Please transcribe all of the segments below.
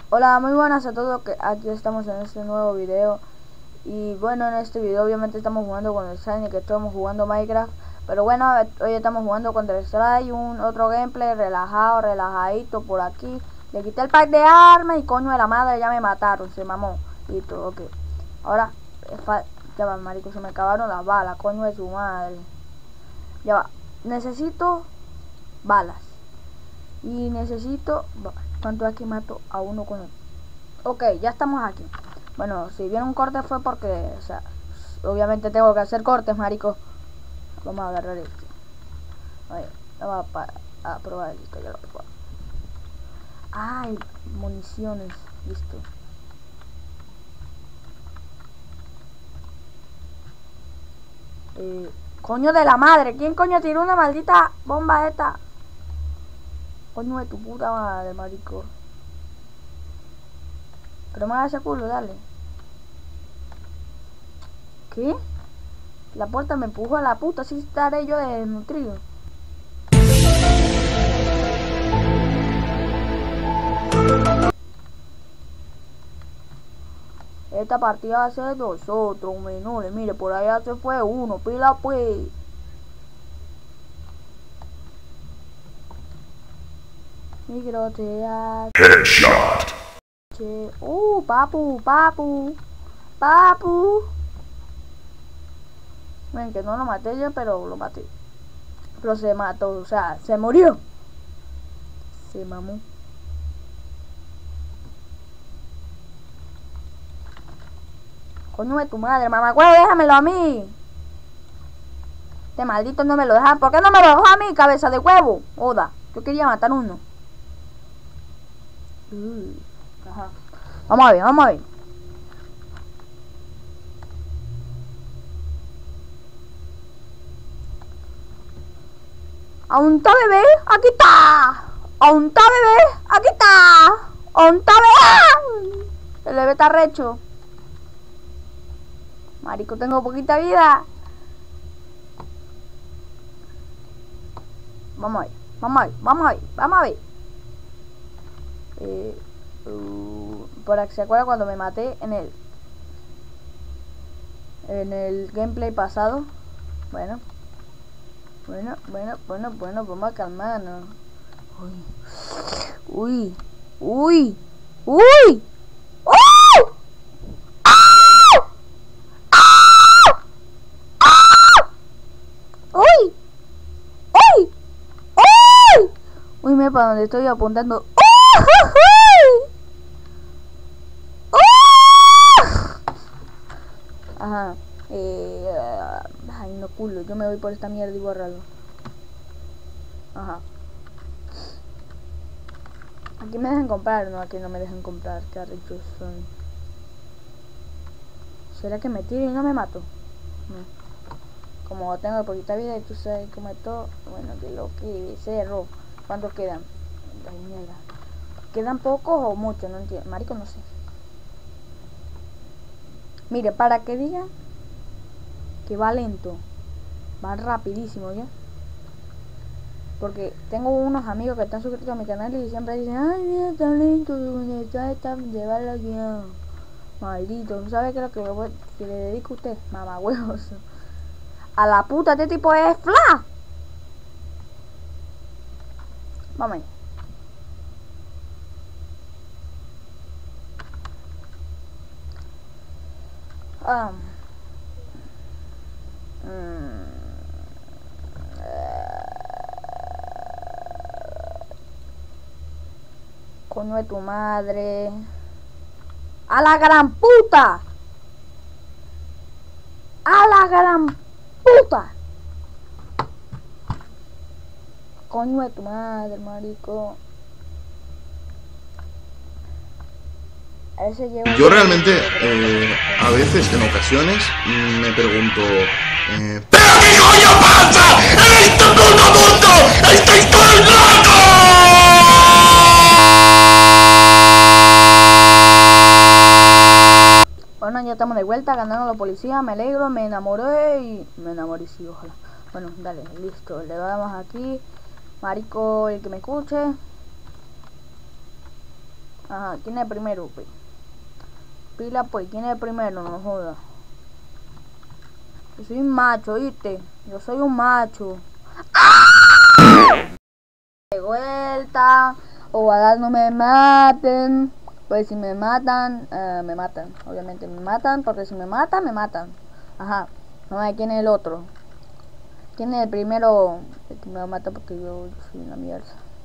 Hola, muy buenas a todos, que aquí estamos en este nuevo video. Y bueno, en este video obviamente estamos jugando con el Shiny, que estamos jugando Minecraft. Pero bueno, hoy estamos jugando contra el Strike, otro gameplay relajado, relajadito por aquí. Le quité el pack de armas y coño de la madre, ya me mataron, se mamó. Listo, ok. Ahora, ya va, marico, se me acabaron las balas, coño de su madre. Ya va, necesito balas. Y necesito... ¿Cuánto aquí mato a uno con el... Ok, ya estamos aquí. Bueno, si bien un corte fue porque... O sea, obviamente tengo que hacer cortes, marico. Vamos a agarrar esto. Vamos a probar esto, ya lo puedo. Ay, municiones. Listo. Coño de la madre. ¿Quién coño tiró una maldita bomba esta? Coño de tu puta madre, marico. Pero me haga ese culo, dale. ¿Qué? La puerta me empujó a la puta, así estaré yo desnutrido. Esta partida va a ser de nosotros, menores. Mire, por allá se fue uno, pila pues. Microteatro. Headshot. Papu. Ven, que no lo maté yo, pero lo maté. Pero se mató, o sea, se murió. Se mamó. Coño de tu madre, mamá, güey, déjamelo a mí. Este maldito no me lo deja. ¿Por qué no me lo dejó a mí, cabeza de huevo? Joda, yo quería matar uno. Ajá. Vamos a ver. ¿Aún está bebé? Aquí está. ¿Aún está bebé? Aquí está. ¿Aún está bebé? El bebé está recho. Marico, tengo poquita vida. Vamos a ver. Por aquí se acuerda cuando me maté en el gameplay pasado. Bueno, vamos a calmarnos. Uy. Uy, mira para donde estoy apuntando. Ajá. Ay, no culo. Yo me voy por esta mierda y borrarlo. Ajá. Aquí me dejan comprar, no, aquí no me dejan comprar. Qué ricos son. ¿Será que me tiro y no me mato? No. Como tengo poquita vida y tú sabes cómo es todo. Bueno, que lo que cerro. ¿Cuántos quedan? Ay, mierda. ¿Quedan pocos o muchos? No entiendo. Marico, no sé. Mire, para que digan que va lento, va rapidísimo, ¿ya? Porque tengo unos amigos que están suscritos a mi canal y siempre dicen: ay, mira, tan lento, está de bala guiado. Maldito, ¿no sabe qué es lo que le dedico a usted? Mamá huevos. A la puta, este tipo es fla. Vamos ahí. Coño de tu madre. ¡A la gran puta! ¡A la gran puta! Coño de tu madre, marico. Yo realmente, a veces, en ocasiones, me pregunto, ¿pero qué coño pasa en este puto mundo? ¡Estoy todo loco! Bueno, ya estamos de vuelta, ganaron la policía, me alegro, me enamoré, sí, ojalá. Bueno, dale, listo, le damos aquí. Marico, el que me escuche. Ajá, ¿quién es el primero, pues? Pila, pues, ¿quién es el primero? No joda. Yo soy un macho, ¿viste? Yo soy un macho. De vuelta. Ojalá no me maten. Pues si me matan, me matan. Obviamente me matan, porque si me matan, me matan. Ajá. No sé quién es el otro. ¿Quién es el primero? El que me va a matar porque yo soy una mierda.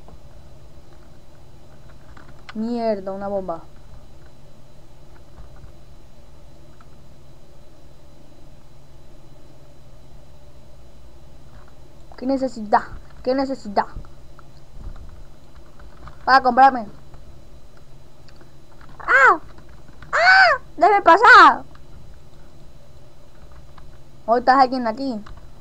Mierda, una bomba. ¿Qué necesidad? ¿Qué necesidad? Para comprarme. ¡Ah! ¡Ah! ¡Debe pasar! Hoy estás alguien aquí.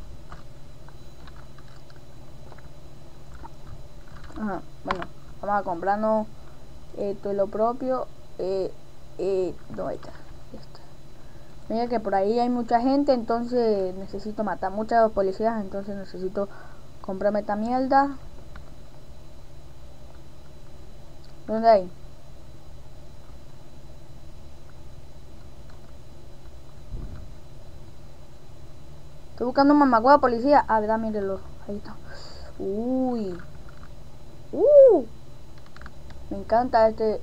Ajá, bueno, vamos a comprarnos esto es lo propio. ¿Dónde está? Mira que por ahí hay mucha gente, entonces necesito matar muchos policías, entonces necesito comprarme esta mierda. ¿Dónde hay? Estoy buscando un mamagüevo policía. Ah, verdad, mírenlo. Ahí está. Uy. Me encanta este.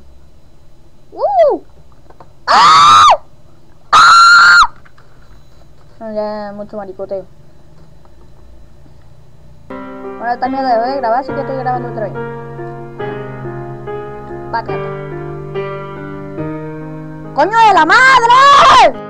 ¡Ah! Ya mucho maricoteo. Ahora esta mierda debo de grabar, así que estoy grabando otra vez. Pácate. ¡Coño de la madre!